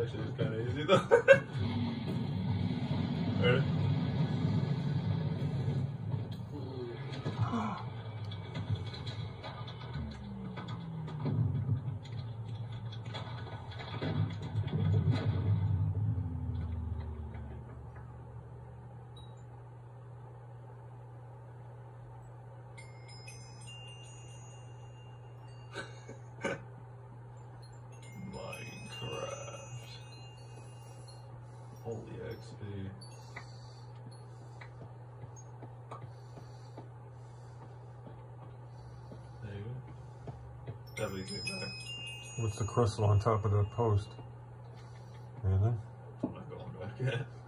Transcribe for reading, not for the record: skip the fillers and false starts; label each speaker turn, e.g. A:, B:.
A: That shit is kind of easy though. Ready? Minecraft. Holy XP. There you go. Definitely take that.
B: What's the crystal on top of the post? Anything?
A: I'm not going back yet.